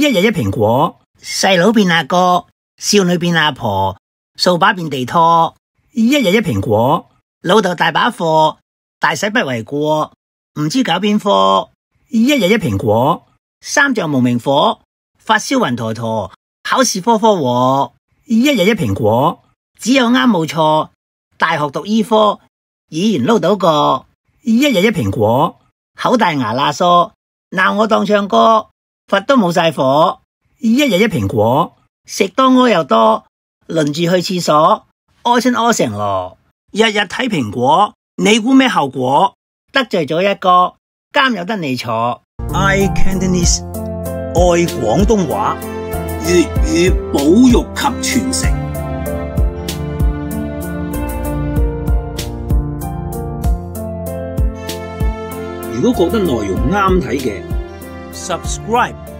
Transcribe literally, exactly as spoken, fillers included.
一日一蘋果，細佬變阿哥，少女變阿婆，掃把變地拖。一日一蘋果，老豆大把貨，大洗不為過，唔知搞邊科。一日一蘋果，三丈無名火，發燒暈陀陀，考試科科和。一日一蘋果，只有啱冇錯，大學讀醫科，議員撈到個。一日一蘋果，口大牙罅疏，鬧我當唱歌，佛都冇晒火。一日一蘋果，食多屙又多，輪住去廁所，屙親屙成籮。日日睇蘋果，你估咩後果？得罪咗一個，監有得你坐。 I Cantonese 愛廣東話，粵語保育及傳承。如果覺得內容啱睇嘅 ，subscribe。